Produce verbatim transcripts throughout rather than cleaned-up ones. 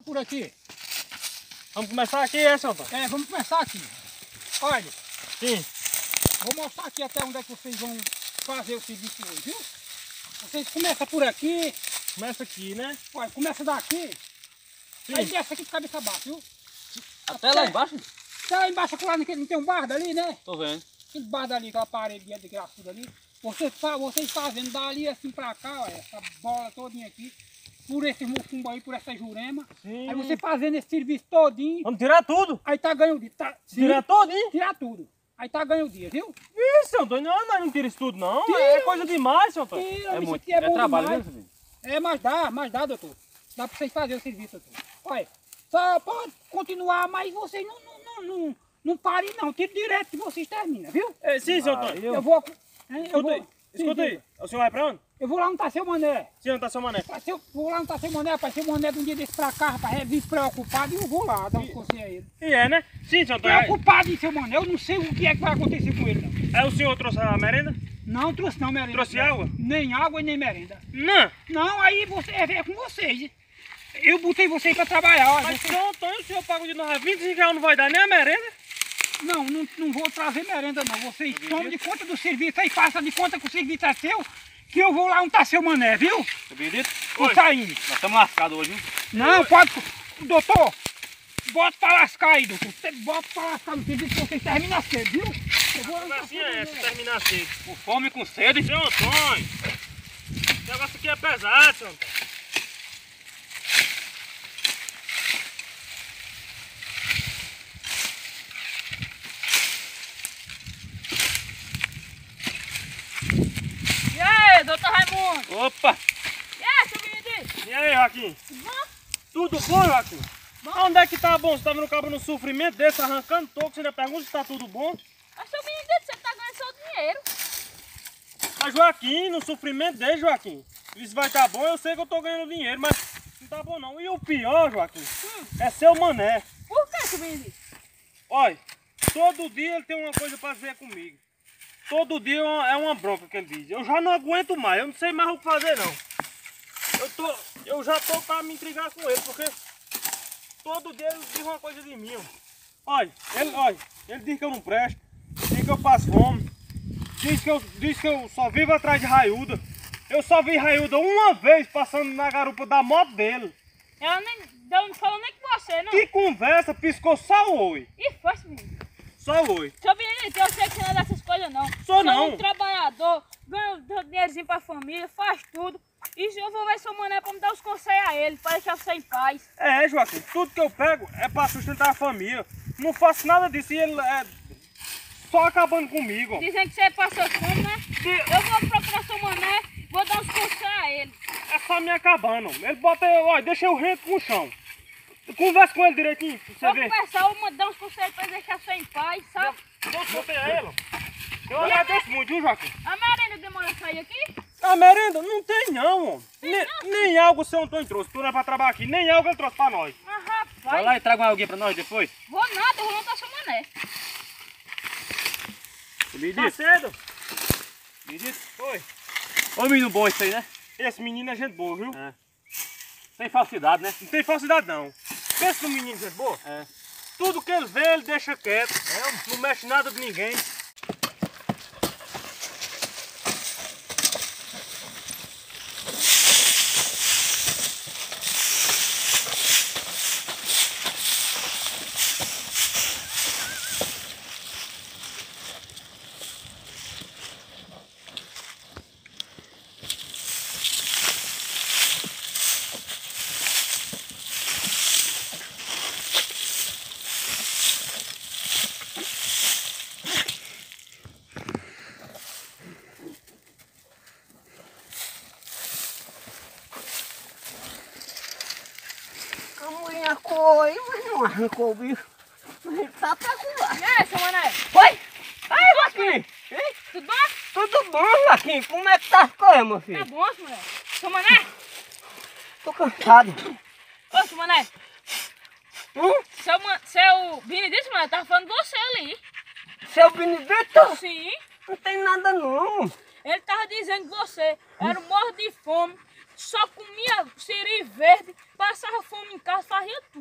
Por aqui. Vamos começar aqui, é, seu Antônio? É, vamos começar aqui. Olha. Sim. Vou mostrar aqui até onde é que vocês vão fazer o serviço hoje, viu? Vocês começam por aqui. Começa aqui, né? Olha, começa daqui. Sim. Aí desce aqui de cabeça baixa, viu? Até, até lá embaixo? Até lá embaixo, lá naquele, não tem um bardo ali, né? Tô vendo. Aquele bardo ali, aquela parede de graçuda ali. Vocês, vocês fazendo dali assim pra cá, olha, essa bola todinha aqui. Por esse mufumbo aí, por essa jurema. Sim. Aí você fazendo esse serviço todinho. Vamos tirar tudo. Aí tá ganho o dia. Tá, Tirar tudo, hein? Tirar tudo. Aí tá ganho o dia, viu? Isso, seu Antônio, não, nós não tira isso tudo, não. Tira. É coisa demais, seu Antônio. Tira, É isso muito. aqui é, É bom trabalho demais. mesmo, filho? É, mas dá, mas dá, doutor. Dá pra vocês fazerem o serviço, doutor. Olha, só pode continuar, mas vocês não, não, não, não, não parem não. Tiro direto que vocês terminam, viu? É, sim, seu Ah, Antônio. Eu, eu vou... hein, eu Escuta vou aí, escuta aí. O senhor vai pra onde? Eu vou lá onde tá seu mané. Sim, onde tá seu mané? Rapaz, se eu vou lá onde tá seu mané, rapaz. Seu mané de um dia desse pra cá, rapaz, é despreocupado e eu vou lá dar um conselho a ele. E é, né? Sim, seu Antônio. Preocupado em seu mané, eu não sei o que é que vai acontecer com ele, não. Aí o senhor trouxe a merenda? Não trouxe não, merenda. Trouxe água? Nem água e nem merenda. Não. Não, aí você, é, é com vocês. Eu botei vocês pra trabalhar. Ó, Mas, você... seu Antônio, o senhor paga de nós vinte e cinco reais, não vai dar nem a merenda? Não, não, não vou trazer merenda não. Vocês tomam de conta do serviço aí, façam de conta que o serviço é seu, que eu vou lá onde tá seu mané, viu? Acredito? Tô saindo. Nós estamos lascados hoje, hein? Não, pode... Doutor, bota pra lascar aí, doutor. Você bota pra lascar no serviço que vocês terminam cedo, viu? Eu vou lá onde tá Assim seu é, se mané. terminar cedo. Com fome e com sede. Seu Antônio, esse negócio aqui é pesado, seu Antônio. E aí, doutor Raimundo? Opa! E aí, seu Benedito? E aí, Joaquim? Tudo bom? Tudo bom, Joaquim? Onde é que tá bom? Você tá vendo o cabo no sofrimento desse, arrancando toco, você ainda pergunta se tá tudo bom? Mas, seu Benedito, você tá ganhando seu dinheiro. Mas Joaquim, no sofrimento dele, Joaquim, isso vai estar bom, eu sei que eu tô ganhando dinheiro, mas não tá bom não. E o pior, Joaquim, Hum. é seu mané. Por que, seu Benedito? Olha, todo dia ele tem uma coisa pra ver comigo. Todo dia é uma, é uma bronca que ele diz. Eu já não aguento mais, eu não sei mais o que fazer não. Eu, tô, eu já tô pra me intrigar com ele, porque todo dia ele diz uma coisa de mim. Ó. Olha, ele, olha, ele diz que eu não presto, diz que eu passo fome, diz que eu, diz que eu só vivo atrás de raiuda. Eu só vi raiuda uma vez passando na garupa da moto dele. Ela nem, eu não falou nem com você, não. Que conversa, piscou só o oi. E foi, seu Benedito. Só o oi. Seu Benedito, eu sei que você não é dessas coisas, não. Sou Você não. é um trabalhador, ganha um dinheirozinho pra família, faz tudo. E eu vou ver seu mané pra me dar os conselhos a ele, pra deixar você em paz. É, Joaquim, tudo que eu pego é pra sustentar a família. Não faço nada disso e ele é só acabando comigo. Dizendo que você passou fome, né? Eu vou procurar seu mané, vou dar os conselhos a ele. É só me acabando. Ele bota, olha, deixa eu rento no chão. Conversa com ele direitinho, pra você Vou ver. conversar, vou mandar uns conselhos pra ele deixar você em paz, sabe? Não contei a ele. Eu agradeço muito, viu, Joaquim? A merenda demora a sair aqui? A merenda não tem não, homem. Tem Nem, não? nem algo o seu Antônio trouxe. Tu não é pra trabalhar aqui, nem algo ele trouxe pra nós. Ah, Vai rapaz. lá e traga uma alguém pra nós depois. Vou nada, eu vou montar seu mané. Me Tá diz. cedo? Me diz. Oi. Ô menino bom isso aí, né? Esse menino é gente boa, viu? É. Sem falsidade, né? Não tem falsidade não. Pensa no menino gente boa. É. Tudo que ele vê, ele deixa quieto. É, não mexe nada de ninguém. A mulher arrancou aí, mas não arrancou o bicho. Mas ele tá peculiar. E aí, seu mané? Oi! Aí, Joaquim! Hein? Tudo bom? Tudo bom, Joaquim? Como é que tá as coisas, meu Tá filho? bom, seu mané? Seu mané? Tô cansado. Ô, seu mané. Hum? Seu, man... seu Benedito, mano, tava falando de você ali. Seu Benedito? Sim. Não tem nada não. Ele tava dizendo que você era um morto de fome, só comia siri verde, passava fome em casa, fazia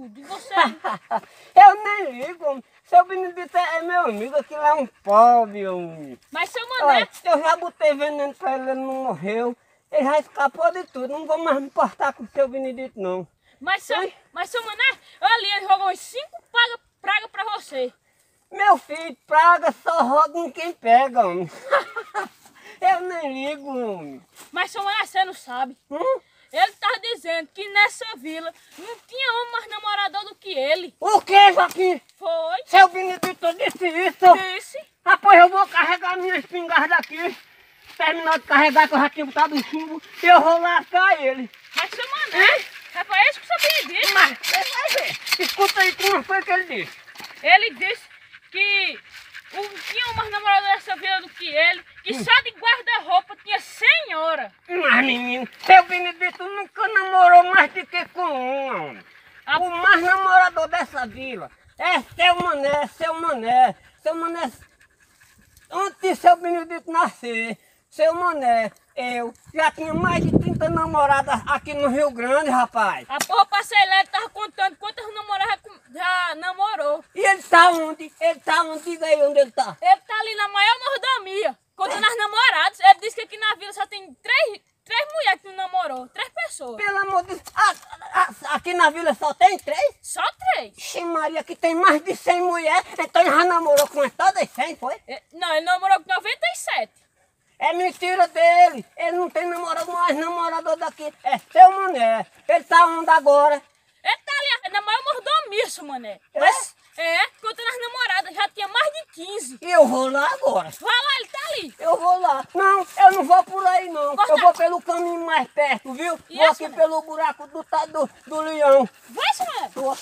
tudo. E você... Eu nem ligo, homem. Seu Benedito é meu amigo, aquilo é um pobre, homem. Mas seu Mané... Olha, eu já botei veneno pra ele, ele não morreu. Ele já escapou de tudo, não vou mais me importar com o seu Benedito, não. Mas seu, mas seu Mané, ali ele jogou uns cinco pragas praga pra você. Meu filho, praga só roga em quem pega, homem. Eu nem ligo, homem. Mas seu Mané, você não sabe. Hum? Ele tá dizendo que nessa vila não tinha homem mais namorador do que ele. O que, Joaquim? Foi. Seu Benedito disse isso? Disse. Ah, pois eu vou carregar minha espingarda aqui. Terminar de carregar, que eu já tinha botado o chumbo, e eu vou lascar ele. Mas seu Mané, é pra isso que você disse. Mas você vai ver. Escuta aí como foi que ele disse. Ele disse que não tinha mais namorador nessa vila do que ele, que só de guarda-roupa tinha cem horas. Mas, menino, seu Benedito nunca namorou mais do que com um, homem. Ah. O mais namorador dessa vila é seu Mané, seu Mané, seu Mané. Antes de seu Benedito nascer, seu Mané, eu já tinha mais de trinta namoradas aqui no Rio Grande, rapaz. A porra Parcelera tava contando quantas namoradas já namorou. E ele tá onde? Ele tá onde? Diga aí onde ele tá. Ele tá ali na maior mordomia, contando as namoradas. Ele disse que aqui na vila só tem três, três mulheres que não namorou, três pessoas. Pelo amor de Deus, ah, ah, aqui na vila só tem três? Só três. Ixi, Maria, aqui tem mais de cem mulheres, então ele já namorou com todas cem, foi? É, não, ele namorou com noventa e sete. É mentira dele, ele não tem namorado mais, namorador daqui, é seu Mané. Ele tá onde agora? Ele tá ali na maior mordomia, seu Mané. É? Mas, é, contando as namoradas, já tinha mais de quinze. E eu vou lá agora. Vai lá, ele tá ali. Eu vou lá. Não, eu não vou por aí não. Corta. Eu vou pelo caminho mais perto, viu? E vou essa, aqui Mané? pelo buraco do, tá- do, do leão. Vai, seu Mané. Tô.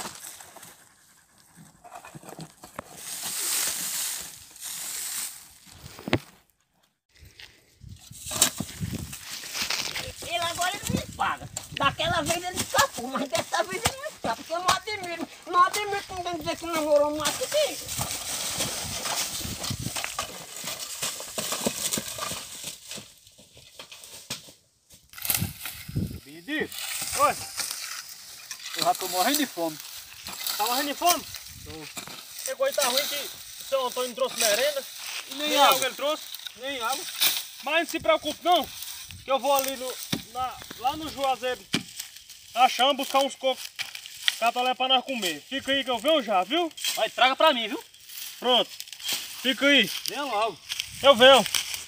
Ele agora ele me paga. Daquela vez ele escapou, mas dessa vez ele não escapa. Porque eu não admiro. Não admiro ninguém dizer que namorou mais que ele. Benedito, oi. Eu já tô morrendo de fome. Tá morrendo de fome? Pegou e tá ruim que o seu Antônio trouxe merenda. E Nem nem água água. ele trouxe, nem água. Mas não se preocupe não, que eu vou ali no, na, lá no Juazeiro, na chama, buscar uns cocos catalé pra nós comer. Fica aí que eu venho já, viu? Vai, traga pra mim, viu? Pronto. Fica aí. Venha logo. Eu venho.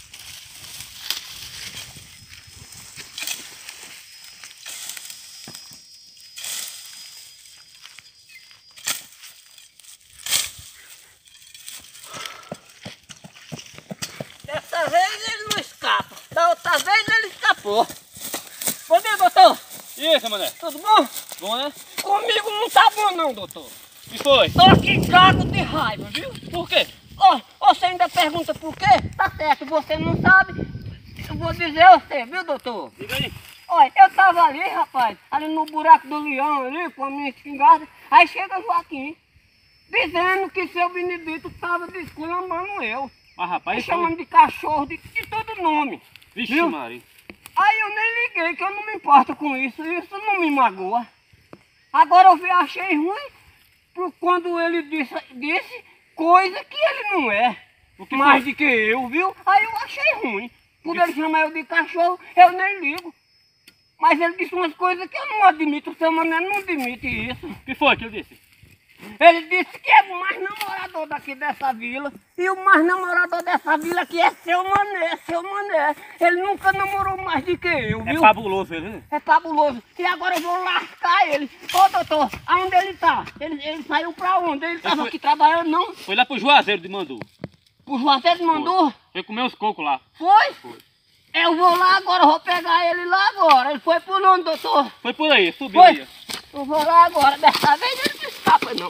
Dessa vez ele não escapa. Da outra vez ele escapou. Bom dia, doutor. E aí, seu Mané? Tudo bom? Bom, né? Comigo não tá bom não, doutor. O que foi? Tô aqui cago de raiva, viu? Por quê? Ó, você ainda pergunta por quê? Tá certo, você não sabe. Eu vou dizer a você, viu, doutor? Diga aí. Olha, eu tava ali, rapaz, ali no buraco do leão, ali, com a minha espingarda. Aí chega Joaquim, dizendo que seu Benedito tava desculambando eu. Mas Me rapaz, chamando de cachorro, de, de todo nome. Vixe, viu? Maria. Aí eu nem liguei, que eu não me importo com isso, isso não me magoa. Agora eu vi- achei ruim por quando ele disse, disse coisa que ele não é. O que Mais foi? do que eu, viu? Aí eu achei ruim. Quando ele chama eu de cachorro, eu nem ligo. Mas ele disse umas coisas que eu não admito, o seu Mané não admite isso. O que foi que ele disse? Ele disse que é o mais namorador daqui dessa vila. E o mais namorador dessa vila aqui é seu Mané, seu Mané. Ele nunca namorou mais do que eu, É viu? fabuloso ele, né? É fabuloso. E agora eu vou lascar ele. Ô, doutor, aonde ele tá? Ele, ele saiu pra onde? Ele tava foi- aqui trabalhando, não? Foi lá pro Juazeiro de Mandu. O Juazeiro mandou? Foi comer os cocos lá. Foi? Eu vou lá agora, eu vou pegar ele lá agora. Ele foi por onde, doutor? Foi por aí, subiu Foi? aí. Eu vou lá agora. Dessa vez ele não escapa, não.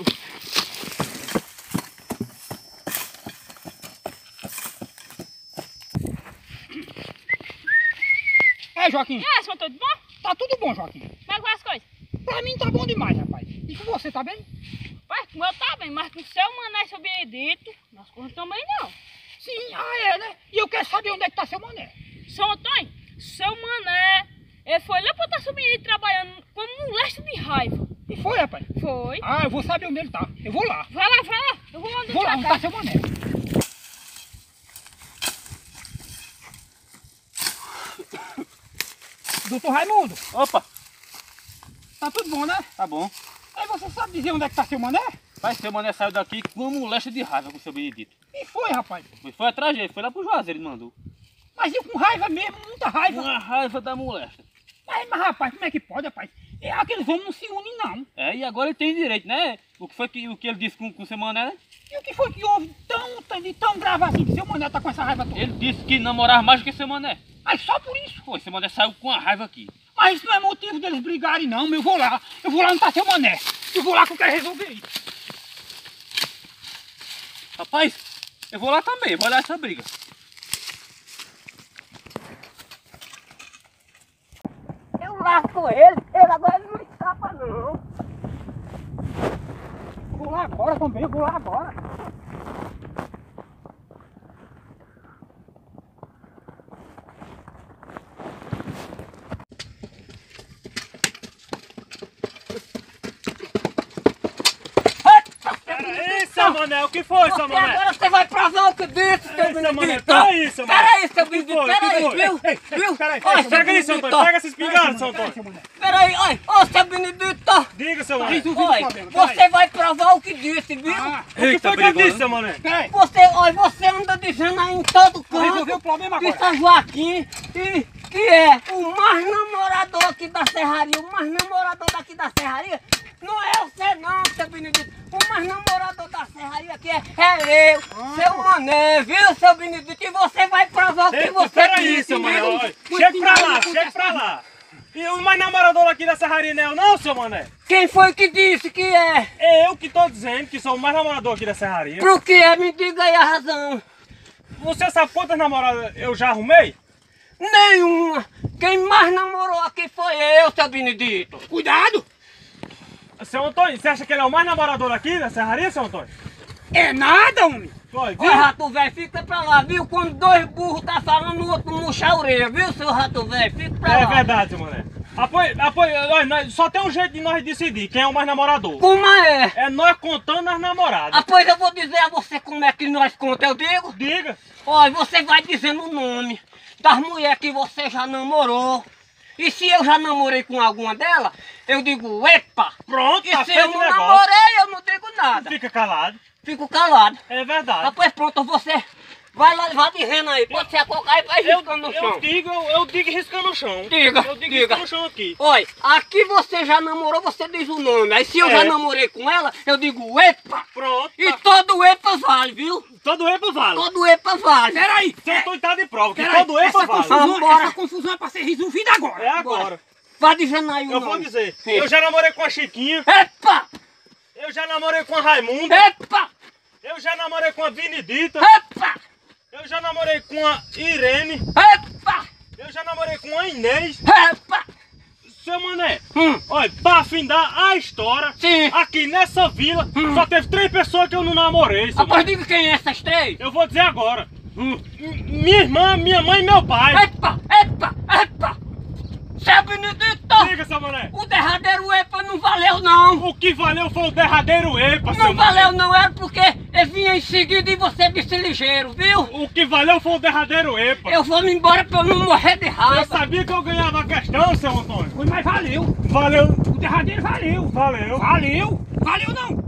É, Joaquim, E aí, senhor, tudo bom? tá tudo bom, Joaquim. Como é que vai as coisas? Pra mim tá bom demais, rapaz. E com você, tá bem? Pai, com o meu tá bem, mas com o seu Mané e seu Benedito, nós coisas também não. Sim, ah é, né? E eu quero saber onde é que tá seu Mané. Seu Antônio, seu Mané, ele foi lá pra estar seu Benedito trabalhando como um leste de raiva. E foi, rapaz? Foi. Ah, eu vou saber onde ele tá. Eu vou lá. Vai lá, vai lá. Eu vou mandar Vou lá, pra onde cá. tá seu mané? Doutor Raimundo, Opa, tá tudo bom, né? tá bom. Aí você sabe dizer onde é que tá seu mané? Pai, seu mané saiu daqui com uma moléstia de raiva com o seu Benedito. E foi, rapaz. Foi, foi atrás dele, foi lá pro Juazeiro, ele mandou. Mas eu com raiva mesmo, muita raiva. Uma raiva da moléstia. Mas, mas rapaz, como é que pode, rapaz? É, aqueles homens não se unem, não. É, e agora ele tem direito, né? O que foi que, o que ele disse com, com o seu mané, né? E o que foi que houve tão, tão, de tão grave assim que seu mané tá com essa raiva toda? Ele disse que namorava mais do que seu mané. Mas só por isso. Foi, seu mané saiu com a raiva aqui. Mas isso não é motivo deles brigarem, não. Eu vou lá. Eu vou lá onde tá seu mané. Eu vou lá que eu quero resolver isso. Rapaz, eu vou lá também, vou olhar essa briga. Eu lasco ele, ele agora não escapa não. Eu vou lá agora também. Eu vou lá agora. Peraí, seu mané, o que foi, seu E mané? agora você vai provar o que disse, seu Ei, seu mané, Benedito. peraí, seu mané. Peraí, seu que Benedito, foi? O que peraí, foi? viu? Ei, ei, Viu? peraí, Ó, peraí, seu Pega aí, seu Benedito. Antônio, pega essa espingarda, seu Peraí, Antônio. seu mané. Peraí, olha, ô, seu Benedito. Diga, seu mané. Resolvi o Olha, problema. Peraí. você vai provar o que disse, viu? Ah, O que foi que eu disse, seu mané? peraí. Você, olha, você anda dizendo aí em todo Vou resolver canto o problema de agora. São Joaquim e que é o mais namorador aqui da serraria, o mais namorador daqui da serraria. Não é você não, seu Benedito. O mais namorador da serraria aqui é, é eu, seu mané, viu, seu Benedito? E você vai provar o que você Peraí, disse, seu mané. viu? olha. Chega pra lá, chega pra lá. E o mais namorador aqui da serraria não é eu não, seu mané? Quem foi que disse que é? É eu que tô dizendo que sou o mais namorador aqui da serraria. Pro que é? Me diga aí a razão. Você sabe quantas namoradas eu já arrumei? Nenhuma. Quem mais namorou aqui foi eu, seu Benedito. Cuidado. Seu Antônio, você acha que ele é o mais namorador aqui da serraria, seu Antônio? É nada, homem. Foi, viu? Olha, rato velho, fica pra lá, viu? Quando dois burros tá falando, o outro murcha a orelha, viu, seu rato velho? Fica pra É lá. verdade, seu mané. Apoio, apoio, nós, nós- só tem um jeito de nós decidir quem é o mais namorador. Como é? É nós contando as namoradas. Ah, pois eu vou dizer a você como é que nós conta, eu digo. Diga. Olha, você vai dizendo o nome das mulheres que você já namorou. E se eu já namorei com alguma delas, eu digo, epa! Pronto, E tá se feito eu o não negócio. namorei, eu não digo nada. Fica calado. Fico calado. É verdade. Ah, pois pronto, você vai lá, vai dizendo aí. Pode ser a cocar e vai Eu, riscando no eu chão. digo, eu, eu digo riscando no chão. Diga, Eu digo diga. riscando no chão aqui. Olha, aqui você já namorou, você diz o nome. Aí se eu É. já namorei com ela, eu digo epa. Pronto. E Tá. todo epa vale, viu? Todo epa vale. Todo epa vale. Peraí. Seu Antônio tá de prova, que Peraí. todo epa Essa vale. confusão, Vambora. essa confusão é pra ser resolvida agora. É agora. Vai dizendo aí o Eu nome. vou dizer. Sim. Eu já namorei com a Chiquinha. Epa! Eu já namorei com a Raimunda. Epa! Eu já namorei com a Benedita. Epa! Eu já namorei com a Irene. Epa! Eu já namorei com a Inês. Epa! Seu mané, Hum. olha, pra afindar a história, Sim. aqui nessa vila, só teve três pessoas que eu não namorei, seu Ah, pois mané. diga quem é essas três. Eu vou dizer agora. Hum. M- Minha irmã, minha mãe e meu pai. Epa! Epa! Epa! Seu Benedito! Diga, seu mané. O derradeiro epa não valeu não. O que valeu foi o derradeiro epa, seu Não mané. valeu não, era porque eu vinha em seguida e você disse ligeiro, viu? O que valeu foi o derradeiro epa. Eu vou me embora pra eu não morrer de Eu raiva. sabia que eu ganhava a questão, seu Antônio. Foi, mas valeu. Valeu. O derradeiro valeu. Valeu. Valeu. Valeu não.